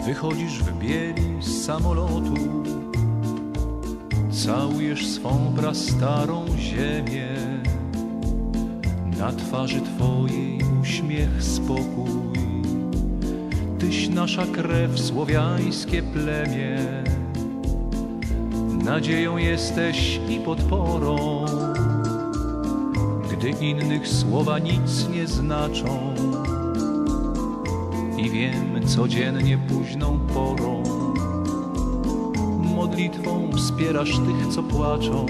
Wychodzisz w bieli z samolotu, całujesz swą prastarą ziemię. Na twarzy twojej uśmiech, spokój. Tyś nasza krew, słowiańskie plemię. Nadzieją jesteś i podporą, gdy innych słowa nic nie znaczą. I wiem, codziennie późną porą modlitwą wspierasz tych, co płaczą,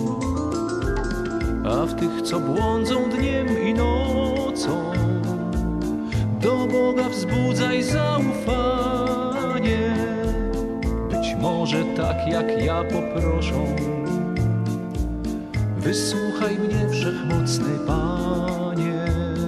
a w tych, co błądzą dniem i nocą, do Boga wzbudzaj zaufanie. Być może tak jak ja poproszą, wysłuchaj mnie, Wszechmocny Panie.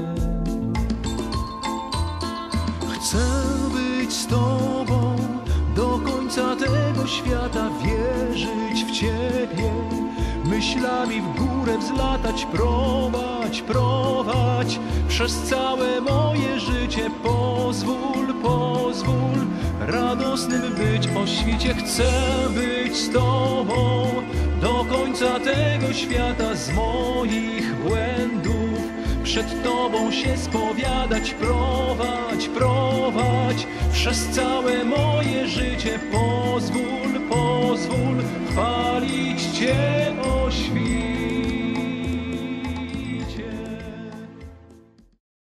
Chcę być z Tobą do końca tego świata, wierzyć w Ciebie, myślami w górę wzlatać, prowadź, prowadź przez całe moje życie. Pozwól, pozwól radosnym być o świcie. Chcę być z Tobą do końca tego świata, z moich błędów przed Tobą się spowiadać. Prowadź, prowadź przez całe moje życie. Pozwól, pozwól chwalić Cię.